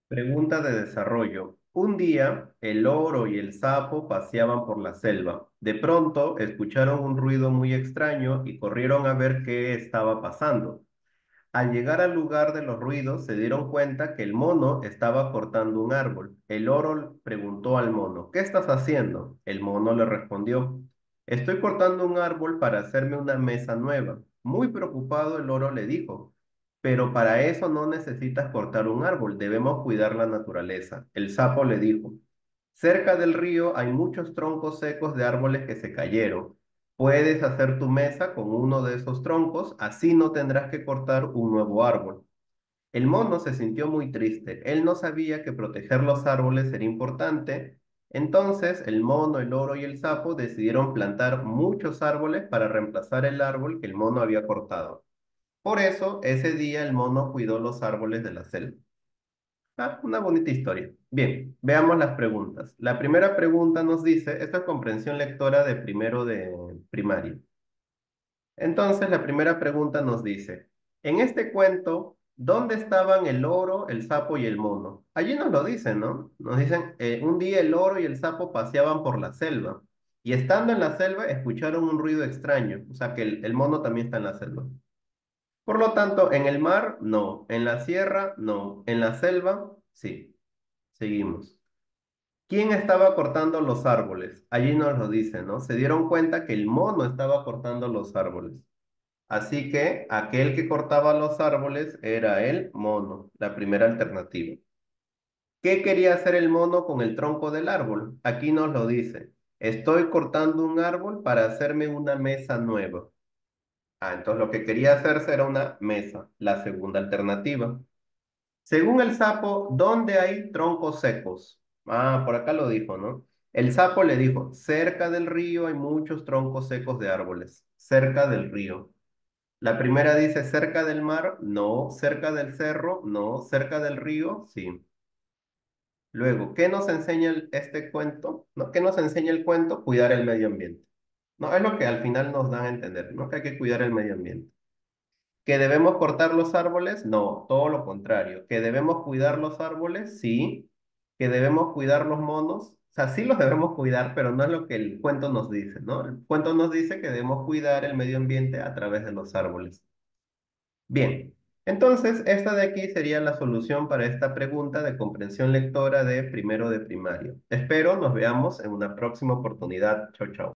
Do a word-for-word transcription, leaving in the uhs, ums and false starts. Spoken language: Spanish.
Pregunta de desarrollo. Un día, el loro y el sapo paseaban por la selva. De pronto, escucharon un ruido muy extraño y corrieron a ver qué estaba pasando. Al llegar al lugar de los ruidos, se dieron cuenta que el mono estaba cortando un árbol. El loro preguntó al mono, ¿qué estás haciendo? El mono le respondió, estoy cortando un árbol para hacerme una mesa nueva. Muy preocupado, el loro le dijo, pero para eso no necesitas cortar un árbol, debemos cuidar la naturaleza. El sapo le dijo, cerca del río hay muchos troncos secos de árboles que se cayeron. Puedes hacer tu mesa con uno de esos troncos, así no tendrás que cortar un nuevo árbol. El mono se sintió muy triste. Él no sabía que proteger los árboles era importante. Entonces, el mono, el loro y el sapo decidieron plantar muchos árboles para reemplazar el árbol que el mono había cortado. Por eso, ese día el mono cuidó los árboles de la selva. Ah, una bonita historia. Bien, veamos las preguntas. La primera pregunta nos dice, esto es comprensión lectora de primero de primaria. Entonces, la primera pregunta nos dice, en este cuento, ¿dónde estaban el loro, el sapo y el mono? Allí nos lo dicen, ¿no? Nos dicen, eh, un día el loro y el sapo paseaban por la selva y estando en la selva escucharon un ruido extraño, o sea que el, el mono también está en la selva. Por lo tanto, en el mar, no. En la sierra, no. En la selva, sí. Seguimos. ¿Quién estaba cortando los árboles? Allí nos lo dice, ¿no? Se dieron cuenta que el mono estaba cortando los árboles. Así que aquel que cortaba los árboles era el mono, la primera alternativa. ¿Qué quería hacer el mono con el tronco del árbol? Aquí nos lo dice. Estoy cortando un árbol para hacerme una mesa nueva. Ah, entonces lo que quería hacerse era una mesa, la segunda alternativa. Según el sapo, ¿dónde hay troncos secos? Ah, por acá lo dijo, ¿no? El sapo le dijo, cerca del río hay muchos troncos secos de árboles, cerca del río. La primera dice cerca del mar, no, cerca del cerro, no, cerca del río, sí. Luego, ¿qué nos enseña el- este cuento? ¿No? ¿Qué nos enseña el cuento? Cuidar el medio ambiente. No, es lo que al final nos dan a entender, ¿no? Que hay que cuidar el medio ambiente. ¿Que debemos cortar los árboles? No, todo lo contrario. ¿Que debemos cuidar los árboles? Sí. ¿Que debemos cuidar los monos? O sea, sí los debemos cuidar, pero no es lo que el cuento nos dice, ¿no? El cuento nos dice que debemos cuidar el medio ambiente a través de los árboles. Bien, entonces esta de aquí sería la solución para esta pregunta de comprensión lectora de primero de primaria. Espero nos veamos en una próxima oportunidad. Chau, chau.